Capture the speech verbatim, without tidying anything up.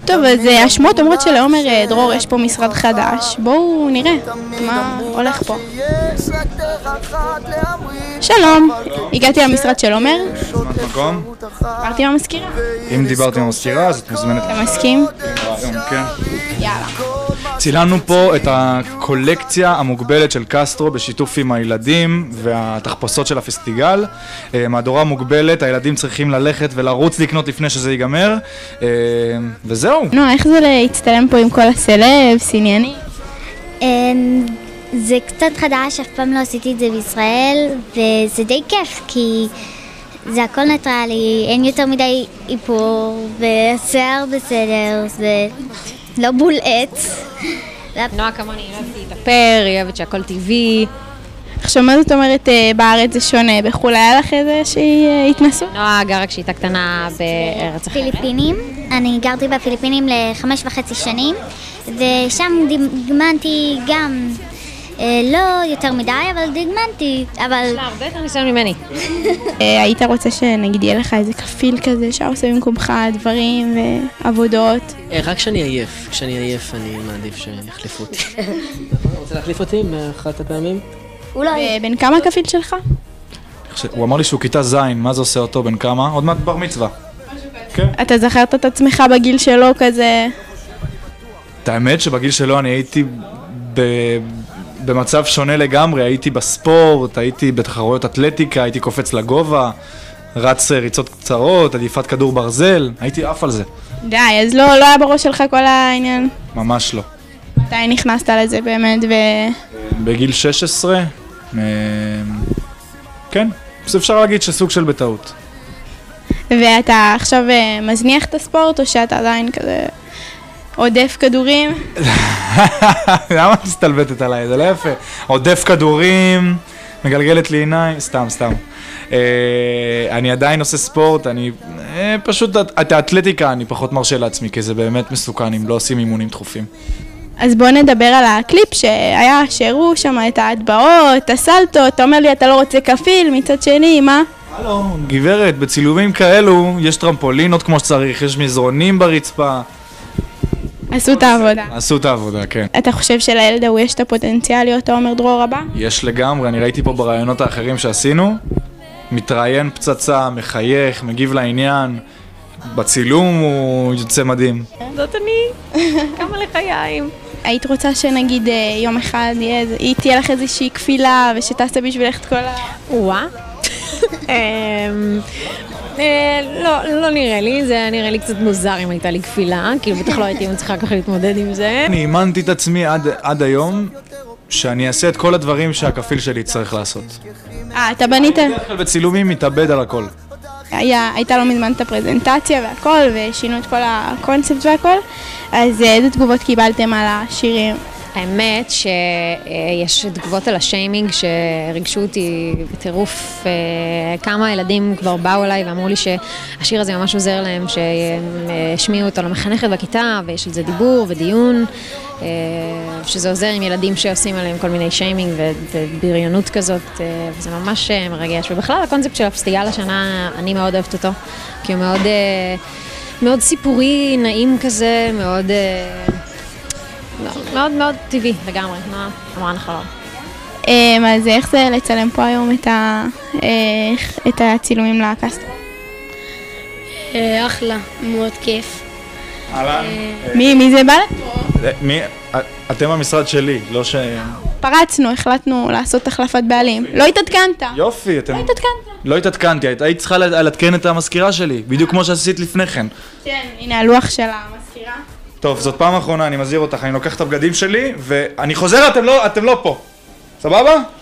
טוב, אז השמועות אומרות שלעומר דרור יש פה משרד חדש. בואו נראה מה הולך פה. שלום, הגעתי למשרד של עומר. זמנת מקום? דיברתי עם המזכירה. אם דיברתי עם המזכירה, אז את מוזמנת. אתה מסכים? כן. יאללה. צילמנו פה את הקולקציה המוגבלת של קסטרו בשיתוף עם הילדים והתחפושות של הפסטיגל. מהדורה מוגבלת, הילדים צריכים ללכת ולרוץ לקנות לפני שזה ייגמר. וזהו. נו, איך זה להצטלם פה עם כל הסלבס, ענייני? זה קצת חדש, אף פעם לא עשיתי את זה בישראל, וזה די כיף, כי זה הכל ניטרלי, אין יותר מדי איפור, והשיער בסדר, זה לא בולט. נועה כמוני, היא אוהבת להתאפר, היא אוהבת שהכל טבעי. עכשיו, מה זאת אומרת בארץ זה שונה? בחו"ל היה לך איזושהי התנסות? נועה גרה כשהייתה קטנה בארץ אחרת. פיליפינים, אני גרתי בפיליפינים לחמש וחצי שנים, ושם דגמנתי גם, לא יותר מדי, אבל דגמנתי, אבל... יש לה הרבה יותר ניסיון ממני. היית רוצה שנגיד יהיה לך איזה כפיל כזה שעושה במקומך דברים ועבודות? רק כשאני עייף, כשאני עייף אני מעדיף שיחליפו אותי. רוצה להחליף אותי מאחת הפעמים? אולי. בן כמה הכפיל שלך? הוא אמר לי שהוא כיתה זין, מה זה עושה אותו בן כמה? עוד מעט בר מצווה. כן. אתה זכרת את עצמך בגיל שלו כזה? את האמת שבגיל שלו אני הייתי ב... במצב שונה לגמרי, הייתי בספורט, הייתי בתחרויות אתלטיקה, הייתי קופץ לגובה, רץ ריצות קצרות, עדיפת כדור ברזל, הייתי עף על זה. די, אז לא, לא היה בראש שלך כל העניין? ממש לא. מתי נכנסת לזה באמת ו... בגיל שש עשרה, כן, אז אפשר להגיד שסוג של בטעות. ואתה עכשיו מזניח את הספורט או שאתה עדיין כזה עודף כדורים? למה את מסתלבטת עליי? זה לא יפה. עודף כדורים, מגלגלת לי עיניים, סתם, סתם. אני עדיין עושה ספורט, אני פשוט, את האתלטיקה אני פחות מרשה לעצמי, כי זה באמת מסוכן אם לא עושים אימונים דחופים. אז בוא נדבר על הקליפ שהיה, שהראו שם את ההטבעות, את הסלטות, אתה אומר לי אתה לא רוצה כפיל, מצד שני, מה? הלו, גברת, בצילומים כאלו יש טרמפולינות כמו שצריך, יש מזרונים ברצפה. עשו את העבודה. עשו את העבודה, כן. אתה חושב שלילד ההוא יש את הפוטנציאל להיות עומר דרור הבא? יש לגמרי, אני ראיתי פה ברעיונות האחרים שעשינו, מתראיין פצצה, מחייך, מגיב לעניין, בצילום הוא יוצא מדהים. זאת אני, כמה לחיים. היית רוצה שנגיד יום אחד היא תהיה לך איזושהי כפילה ושתעשה בשבילך את כל ה... וואה. לא, לא נראה לי, זה נראה לי קצת מוזר אם הייתה לי כפילה, כאילו בטח לא הייתי מצליחה ככה להתמודד עם זה. אני אימנתי את עצמי עד, עד היום שאני אעשה את כל הדברים שהכפיל שלי צריך לעשות. אה, אתה בנית? בדרך כלל בצילומים מתאבד על הכל. היה, הייתה לא מזמן את הפרזנטציה והכל, ושינו את כל הקונספט והכל, אז איזה תגובות קיבלתם על השירים? האמת שיש תגובות על השיימינג שרגשו אותי בטירוף. כמה ילדים כבר באו אליי ואמרו לי שהשיר הזה ממש עוזר להם, שהשמיעו אותו למחנכת בכיתה ויש על זה דיבור ודיון, שזה עוזר עם ילדים שעושים עליהם כל מיני שיימינג ובריונות כזאת, וזה ממש מרגש. ובכלל הקונספט של הפסטיגל השנה, אני מאוד אוהבת אותו, כי הוא מאוד, מאוד סיפורי, נעים כזה, מאוד... מאוד מאוד טבעי לגמרי, נועה אמרה נכון. אז איך זה לצלם פה היום את הצילומים לקסטרו? אחלה, מאוד כיף. אהלן. מי זה בא? מי? אתם המשרד שלי, לא ש... פרצנו, החלטנו לעשות החלפת בעלים. לא התעדכנת. יופי, אתם... לא התעדכנת. לא התעדכנתי, היית צריכה לעדכן את המזכירה שלי, בדיוק כמו שעשית לפני כן. כן, הנה הלוח של המזכירה. טוב, זאת פעם אחרונה, אני מזהיר אותך, אני לוקח את הבגדים שלי, ואני חוזר, אתם לא, אתם לא פה. סבבה?